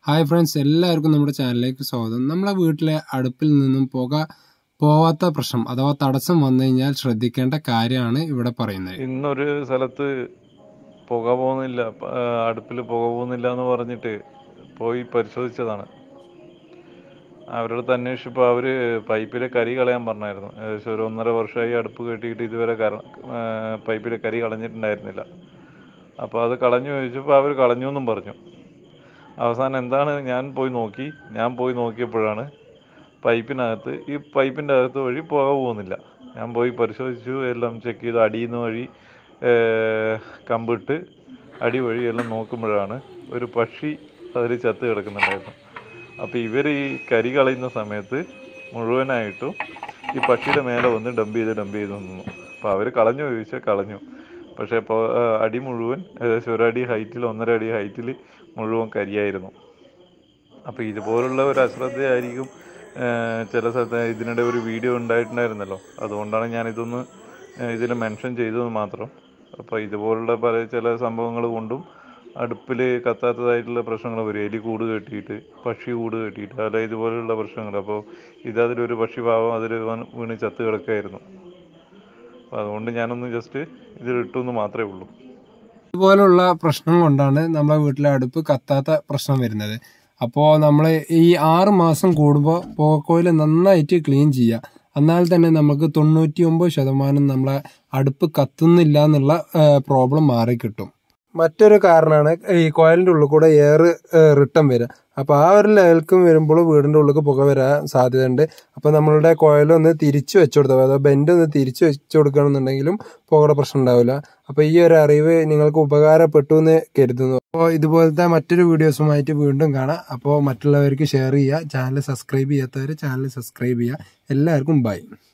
Hi friends, എല്ലാവർക്കും നമ്മുടെ ചാനലിലേക്ക് സ്വാഗതം. നമ്മളെ വീട്ടിലെ അടുപ്പിൽ നിന്നും പുക പോവാത്ത പ്രശ്നം അഥവാ തടസ്സം വന്നു കഴിഞ്ഞാൽ ശ്രദ്ധിക്കേണ്ട കാര്യമാണ് ഇവിടെ പറയുന്നത്. ഇന്നൊരു സ്ഥലത്ത് പുക പോകുന്നില്ല, അടുപ്പിൽ പുക പോകുന്നില്ല എന്ന് പറഞ്ഞിട്ട് പോയി പരിശോധിച്ചതാണ്. അവരോട് അന്വേഷിച്ചപ്പോൾ അവർ പൈപ്പിലെ കരി കളയാൻ പറഞ്ഞായിരുന്നു. ഏകദേശം ഒരു 1.5 വർഷമായി അടുപ്പ് കെട്ടിയിട്ട് ഇതുവരെ പൈപ്പിലെ കരി കളഞ്ഞിട്ടുണ്ടായിരുന്നില്ല. അപ്പോൾ അത് കളഞ്ഞു ചോദിച്ചപ്പോൾ അവർ കളഞ്ഞു എന്നും പറഞ്ഞു. അവസാനം എന്താണ് ഞാൻ പോയി നോക്കിയപ്പോഴാണ് ഈ പൈപ്പിൻ്റെ അകത്ത് വഴി പുക പോകുന്നില്ല. ഞാൻ പോയി പരിശോധിച്ചു, എല്ലാം ചെക്ക് ചെയ്ത് അടിയിൽ നിന്ന് വഴി കമ്പിട്ട് അടി വഴി എല്ലാം നോക്കുമ്പോഴാണ് ഒരു പക്ഷി അതിൽ ചത്ത് കിടക്കുന്നുണ്ടായിരുന്നു. അപ്പോൾ ഇവർ ഈ കരി കളയുന്ന സമയത്ത് മുഴുവനായിട്ടും ഈ പക്ഷിയുടെ മേലെ വന്ന് ഡംപ് ചെയ്ത് നിന്നു. അപ്പോൾ അവർ കളഞ്ഞു ചോദിച്ചാൽ കളഞ്ഞു. പക്ഷേ ഇപ്പോൾ അടി മുഴുവൻ ഏകദേശം 1 അടി ഹൈറ്റിൽ 1.5 അടി ഹൈറ്റിൽ മുഴുവൻ കരിയായിരുന്നു. അപ്പോൾ ഇതുപോലുള്ള ഒരു അശ്രദ്ധയായിരിക്കും ചില സ്ഥലത്ത്. ഇതിനിടെ ഒരു വീഡിയോ ഉണ്ടായിട്ടുണ്ടായിരുന്നല്ലോ, അതുകൊണ്ടാണ് ഞാനിതൊന്ന് ഇതിൽ മെൻഷൻ ചെയ്തത് മാത്രം. അപ്പോൾ ഇതുപോലുള്ള ചില സംഭവങ്ങൾ കൊണ്ടും അടുപ്പിൽ കത്താത്തതായിട്ടുള്ള പ്രശ്നങ്ങൾ വരും. എലി കൂട് കെട്ടിയിട്ട്, പക്ഷി കൂട് കെട്ടിയിട്ട്, അല്ല ഇതുപോലുള്ള പ്രശ്നങ്ങൾ. അപ്പോൾ അതിലൊരു പക്ഷി പാവം അതിൽ വീണ് ചത്ത് കിടക്കുകയായിരുന്നു. അപ്പോൾ അതുകൊണ്ട് ഞാനൊന്ന് ജസ്റ്റ് ഇതിലിട്ടെന്ന് മാത്രമേ ഉള്ളൂ. ഇതുപോലുള്ള പ്രശ്നം കൊണ്ടാണ് നമ്മളെ വീട്ടിലെ അടുപ്പ് കത്താത്ത പ്രശ്നം വരുന്നത്. അപ്പോൾ നമ്മൾ ഈ 6 മാസം കൂടുമ്പോൾ പുകക്കോയിൽ നന്നായിട്ട് ക്ലീൻ ചെയ്യുക. എന്നാൽ തന്നെ നമുക്ക് 99% നമ്മളെ അടുപ്പ് കത്തുന്നില്ല എന്നുള്ള പ്രോബ്ലം മാറിക്കിട്ടും. മറ്റൊരു കാരണമാണ് ഈ കോയിലിൻ്റെ ഉള്ളിൽ കൂടെ എയർ റിട്ടേൺ വരിക. അപ്പോൾ ആ ഒരു ലെവൽക്കും വരുമ്പോൾ വീടിൻ്റെ ഉള്ളിൽ പുക വരാൻ സാധ്യതയുണ്ട്. അപ്പോൾ നമ്മളുടെ കോയിലൊന്ന് തിരിച്ചു വെച്ചു കൊടുത്താൽ, അതായത് ബെൻഡ് ഒന്ന് തിരിച്ചു വെച്ചു കൊടുക്കണമെന്നുണ്ടെങ്കിലും പുകയുടെ പ്രശ്നം ഉണ്ടാവില്ല. അപ്പോൾ ഈ ഒരു അറിവ് നിങ്ങൾക്ക് ഉപകാരപ്പെട്ടു എന്ന് കരുതുന്നു. അപ്പോൾ ഇതുപോലത്തെ മറ്റൊരു വീഡിയോസുമായിട്ട് വീണ്ടും കാണാം. അപ്പോൾ മറ്റുള്ളവർക്ക് ഷെയർ ചെയ്യുക, ചാനൽ സബ്സ്ക്രൈബ് ചെയ്യാത്തവർ ചാനൽ സബ്സ്ക്രൈബ് ചെയ്യുക. എല്ലാവർക്കും ബൈ.